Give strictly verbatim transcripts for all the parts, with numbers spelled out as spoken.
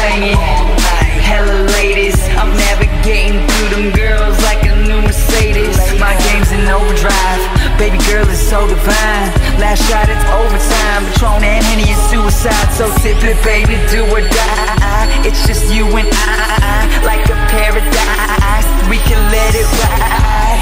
banging. Hella ladies, I'm navigating through them girls like a new Mercedes. My game's in overdrive, baby girl is so divine. Last shot, it's overtime, Patron and Henny is suicide. So sip it, baby, do or die. It's just you and I, like a paradise. We can let it ride.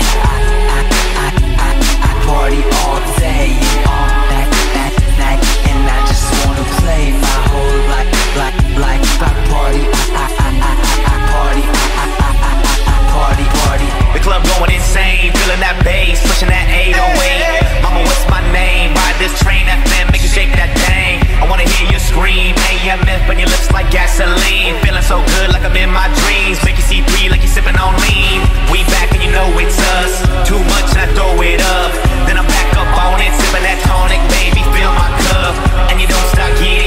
I party all day and all night, night, night, and I just wanna play my whole life, like, like I party. I, I, I, I, I party. I, I, I, I, I party, party. The club going insane, feeling that bass, pushing that eight oh eight. Mama, what's my name? Ride this train, F M, make you shake that thing. I wanna hear you scream, A M F on your lips like gasoline. Feeling so good like I'm in my dreams. Make you see three like you sipping on lean. We back and you know it's us. Too much and I throw it up. Then I'm back up on it, sipping that tonic, baby, fill my cup. And you don't stop getting